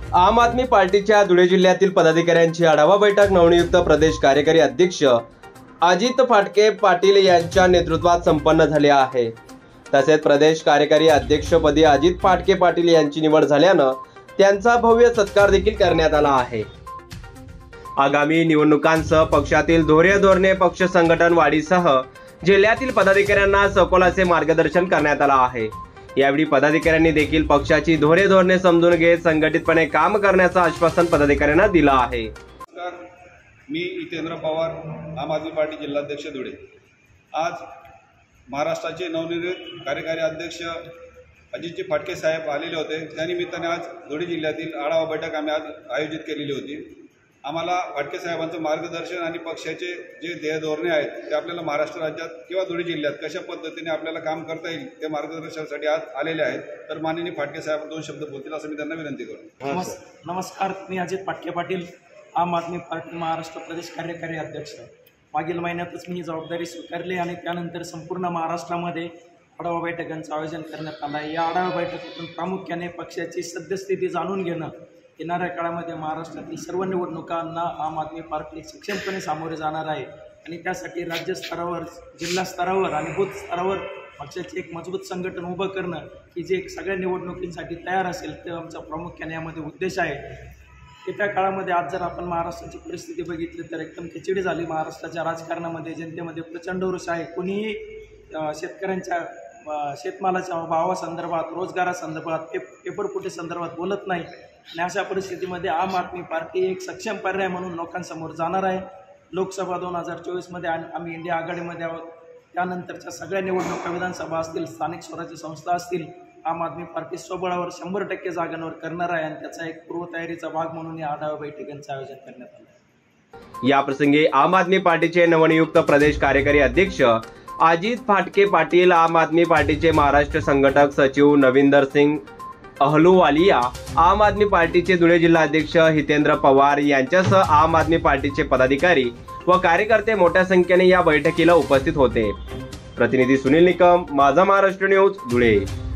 आम आदमी पार्टीच्या धुळे जिल्ह्यातील पदाधिकाऱ्यांची आढावा बैठक नवनियुक्त प्रदेश कार्यकारी अध्यक्ष अजित फाटके पाटील यांच्या नेतृत्वात संपन्न झाली आहे। तसेच प्रदेश कार्यकारी अध्यक्षपदी अजित फाटके पाटील यांची निवड झाल्यानं त्यांचा भव्य सत्कार देखील करण्यात आला आहे। आगामी निवडणुकांसह पक्षातील धोरणे पक्ष संघटन वाढीसह जिल्ह्यातील पदाधिकाऱ्यांना सखोल असे मार्गदर्शन करण्यात आले आहे। यावेळी पदाधिकाऱ्यांनी देखील पक्षाची धोरणे समजून घेत संघटितपणे काम करण्याचं आश्वासन पदाधिकाऱ्यांना दिलं आहे। मी हितेंद्र पवार, आम आदमी पार्टी जिल्हाध्यक्ष धुळे। आज महाराष्ट्राचे नवनिर्मित कार्यकारी अध्यक्ष अजितजी फाटके साहेब आलेले होते। त्यानिमित्ताने आज धुळे जिल्ह्यातील आढावा बैठक आम्ही आज आयोजित केलेली होती। आम्हाला फाटके साहेबांचं मार्गदर्शन आणि पक्षाचे जे ध्येय धोरणे आहेत ते आपल्याला महाराष्ट्र राज्यात किंवा धुळे जिल्ह्यात कशा पद्धतीने आपल्याला काम करता येईल ते मार्गदर्शनासाठी आज आलेले आहेत। तर माननीय फाटके साहेब दोन शब्द बोलतील असं मी त्यांना विनंती करतो। नमस्कार, मी अजित फाटके पाटील, आम आदमी पार्टी महाराष्ट्र प्रदेश कार्यकारी अध्यक्ष। मागील महिन्यातच मी ही जबाबदारी स्वीकारली आणि त्यानंतर संपूर्ण महाराष्ट्रामध्ये आढावा बैठकांचं आयोजन करण्यात आलं आहे। या आढावा बैठकीतून प्रामुख्याने पक्षाची सद्यस्थिती जाणून घेणं, येणाऱ्या काळामध्ये महाराष्ट्रातील सर्व निवडणुकांना आम आदमी पार्टी सक्षमपणे सामोरे जाणार आहे आणि त्यासाठी राज्यस्तरावर, जिल्हा स्तरावर आणि बूथ स्तरावर पक्षाचे एक मजबूत संघटन उभं करणं की जे सगळ्या निवडणुकींसाठी तयार असेल ते आमचा प्रामुख्याने यामध्ये उद्देश आहे। येत्या काळामध्ये आज जर आपण महाराष्ट्राची परिस्थिती बघितली तर एकदम खिचडी झाली। महाराष्ट्राच्या राजकारणामध्ये, जनतेमध्ये प्रचंड रोष आहे। कुणीही शेतकऱ्यांच्या शेतमालाच्या भावासंदर्भात, रोजगारासंदर्भात, पेपरफुटी संदर्भात बोलत नाही आणि अशा परिस्थितीमध्ये आम आदमी पार्टी एक सक्षम पर्याय म्हणून लोकांसमोर जाणार आहे। लोकसभा 2024मध्ये आम्ही इंडिया आघाडीमध्ये आहोत। त्यानंतरच्या सगळ्या निवडणुका, विधानसभा असतील, स्थानिक स्वराज्य संस्था असतील, आम आदमी पार्टी स्वबळावर 100% जागांवर करणार आहे आणि त्याचा एक पूर्वतयारीचा भाग म्हणून या आढावा बैठकींचं आयोजन करण्यात आलं। या प्रसंगी आम आदमी पार्टीचे नवनियुक्त प्रदेश कार्यकारी अध्यक्ष अजित फाटके पाटील, आम आदमी पार्टीचे महाराष्ट्र संघटक सचिव नविंदर सिंग अहलुवालिया, आम आदमी पार्टीचे धुळे जिल्हा अध्यक्ष हितेंद्र पवार यांच्यासह आम आदमी पार्टीचे पदाधिकारी व कार्यकर्ते मोठ्या संख्येने या बैठकीला उपस्थित होते। प्रतिनिधी सुनील निकम, माझा महाराष्ट्र न्यूज, धुळे।